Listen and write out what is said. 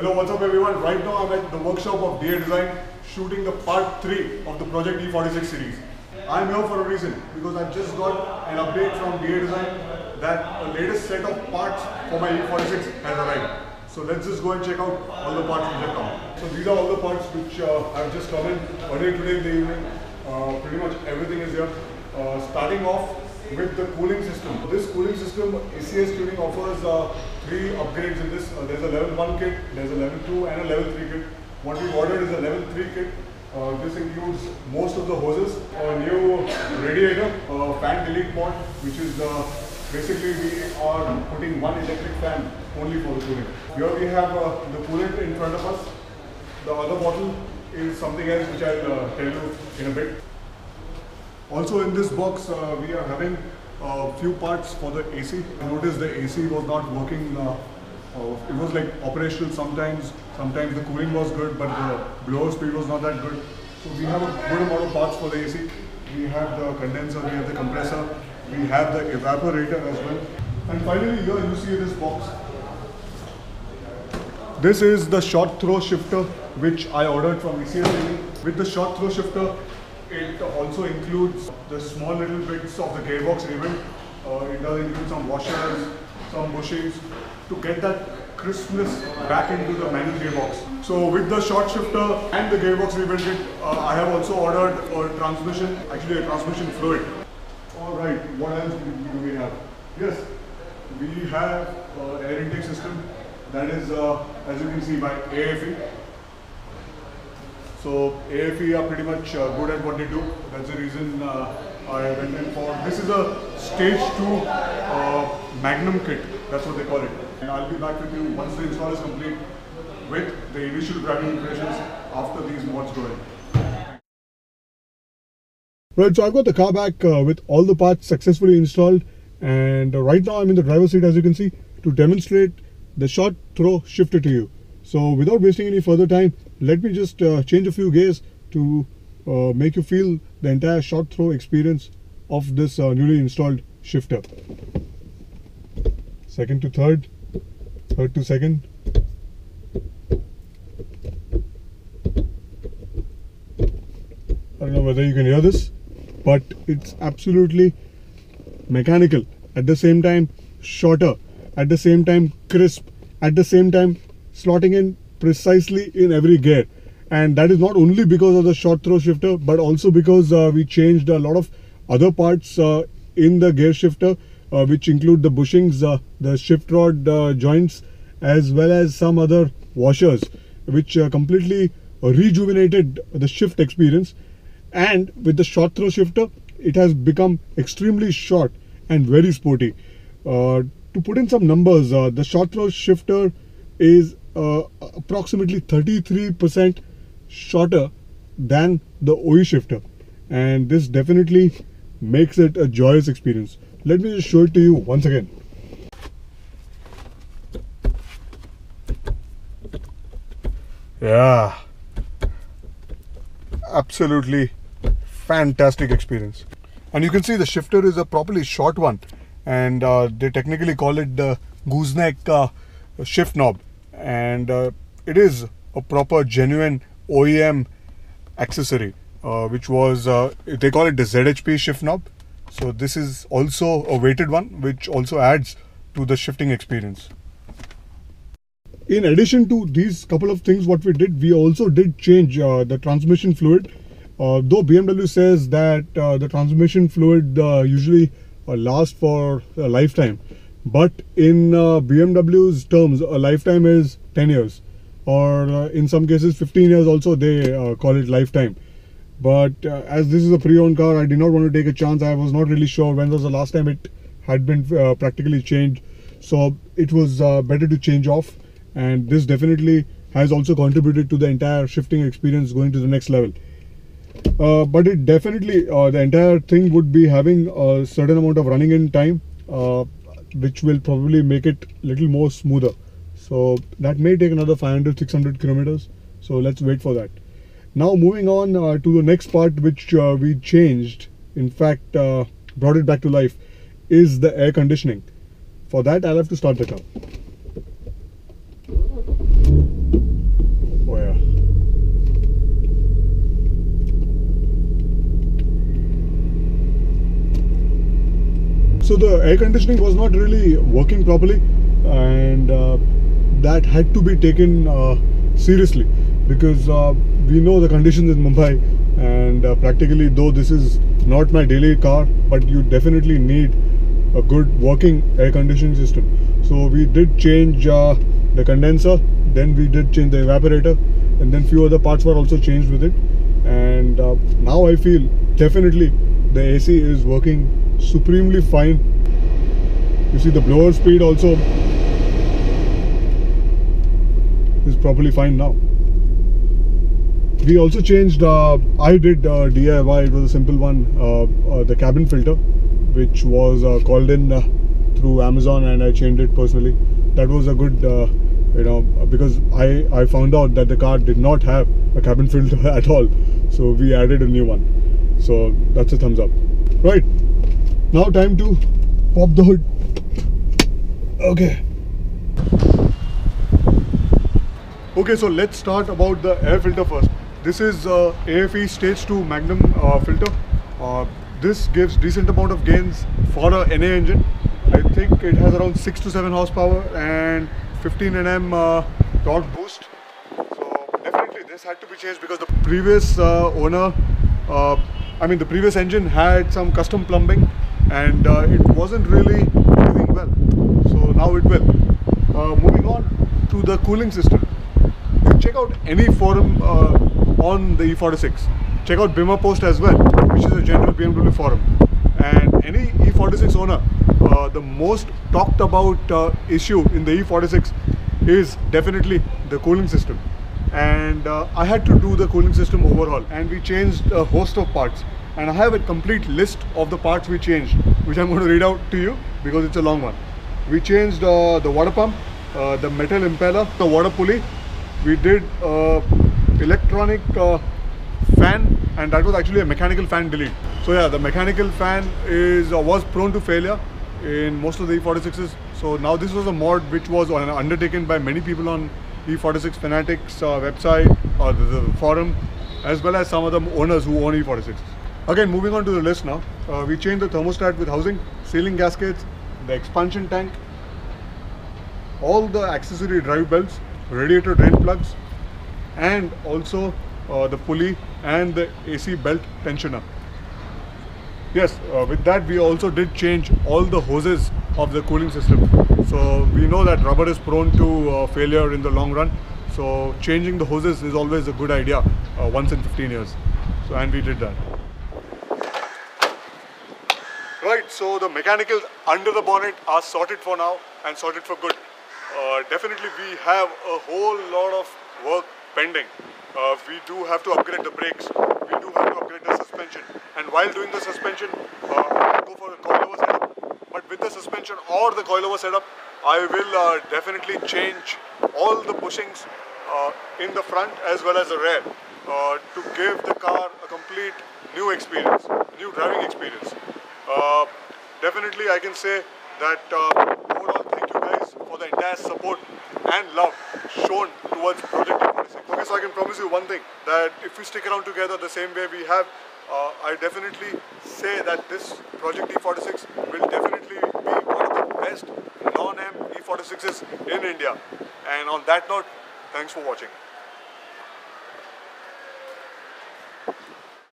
Hello, what's up everyone? Right now I'm at the workshop of D.AD Design shooting the part 3 of the Project E46 series. I'm here for a reason because I've just got an update from D.AD Design that a latest set of parts for my E46 has arrived. So let's just go and check out all the parts which have come. So these are all the parts which have just come in earlier today in the evening. Pretty much everything is here. Starting off with the cooling system. This cooling system, ECS Tuning offers 3 upgrades in this. There's a level 1 kit, there's a level 2 and a level 3 kit. What we've ordered is a level 3 kit. This includes most of the hoses, a new radiator, a fan delete mod, which is basically we are putting one electric fan only for the cooling. Here we have the coolant in front of us. The other bottle is something else which I'll tell you in a bit. Also in this box we are having a few parts for the AC. I noticed the AC was not working. It was like operational sometimes the cooling was good but the blower speed was not that good. So we have a good amount of parts for the AC. We have the condenser, we have the compressor, we have the evaporator as well. And finally here you see this box. This is the short throw shifter which I ordered from ECS Tuning. With the short throw shifter, it also includes the small little bits of the gearbox rebuild. It does include some washers, some bushings to get that crispness back into the manual gearbox. So with the short shifter and the gearbox rebuild kit, I have also ordered a transmission, actually a transmission fluid. Alright, what else do we have? Yes, we have air intake system that is, as you can see, by AFE. So AFE are pretty much good at what they do. That's the reason I went in for. This is a stage 2 Magnum kit. That's what they call it. And I'll be back with you once the install is complete with the initial driving impressions after these mods go in. Right, so I've got the car back with all the parts successfully installed, and right now I'm in the driver's seat, as you can see, to demonstrate the short throw shifter to you. So without wasting any further time, let me just change a few gears to make you feel the entire short throw experience of this newly installed shifter. Second to third, third to second. I don't know whether you can hear this, but it's absolutely mechanical. At the same time, shorter. At the same time, crisp. At the same time, slotting in precisely in every gear. And that is not only because of the short throw shifter, but also because we changed a lot of other parts in the gear shifter, which include the bushings, the shift rod joints, as well as some other washers, which completely rejuvenated the shift experience. And with the short throw shifter, it has become extremely short and very sporty. To put in some numbers, the short throw shifter is approximately 33% shorter than the OE shifter, and this definitely makes it a joyous experience. Let me just show it to you once again. Yeah, absolutely fantastic experience. And you can see the shifter is a properly short one, and they technically call it the gooseneck shift knob, and it is a proper genuine OEM accessory, which was they call it the ZHP shift knob. So this is also a weighted one, which also adds to the shifting experience. In addition to these couple of things what we did, we also did change the transmission fluid. Though BMW says that the transmission fluid usually lasts for a lifetime, but in BMW's terms, a lifetime is 10 years, or in some cases 15 years also they call it lifetime. But as this is a pre-owned car, I did not want to take a chance. I was not really sure when was the last time it had been practically changed, so it was better to change off, and this definitely has also contributed to the entire shifting experience going to the next level. But it definitely, the entire thing would be having a certain amount of running in time, which will probably make it a little more smoother. So that may take another 500-600 kilometers. So let's wait for that. Now moving on to the next part, which we changed, in fact brought it back to life, is the air conditioning. For that I'll have to start the car. the air conditioning was not really working properly, and that had to be taken seriously, because we know the conditions in Mumbai, and practically, though this is not my daily car, but you definitely need a good working air conditioning system. So we did change the condenser, then we did change the evaporator, and then few other parts were also changed with it. And now I feel definitely the AC is working supremely fine. You see the blower speed also is properly fine now. We also changed, I did DIY, it was a simple one, the cabin filter, which was called in through Amazon, and I changed it personally. That was a good, because I found out that the car did not have a cabin filter at all. So we added a new one. So that's a thumbs up. Right, now time to pop the hood. Okay. Okay, so let's start about the air filter first. This is AFE Stage 2 Magnum filter. This gives decent amount of gains for a NA engine. I think it has around 6 to 7 horsepower and 15 Nm torque boost. So definitely this had to be changed, because the previous owner, the previous engine had some custom plumbing, and it wasn't really doing well. So now it will. Moving on to the cooling system. You check out any forum on the E46. Check out Bima Post as well, which is a general BMW forum. And any E46 owner, the most talked about issue in the E46 is definitely the cooling system. And I had to do the cooling system overhaul, and we changed a host of parts. And I have a complete list of the parts we changed, which I'm going to read out to you because it's a long one. We changed the water pump, the metal impeller, the water pulley. We did electronic fan, and that was actually a mechanical fan delete. So yeah, the mechanical fan was prone to failure in most of the E46s. So now this was a mod which was undertaken by many people on E46 Fanatics website or the forum, as well as some of the owners who own E46s. Again, moving on to the list now. We changed the thermostat with housing, ceiling gaskets, the expansion tank, all the accessory drive belts, radiator drain plugs, and also the pulley and the AC belt tensioner. Yes, with that we also did change all the hoses of the cooling system. So we know that rubber is prone to failure in the long run. So changing the hoses is always a good idea once in 15 years. So, and we did that. Right, so the mechanicals under the bonnet are sorted for now and sorted for good. Definitely we have a whole lot of work pending. We do have to upgrade the brakes, we do have to upgrade the suspension, and while doing the suspension, go for a coilover setup. But with the suspension or the coilover setup, I will definitely change all the bushings in the front as well as the rear to give the car a complete new experience, new driving experience. Definitely I can say that overall, thank you guys for the entire support and love shown towards Project E46. Okay, so I can promise you one thing, that if we stick around together the same way we have, I definitely say that this Project E46 will definitely be one of the best non-M E46s in India. And on that note, thanks for watching.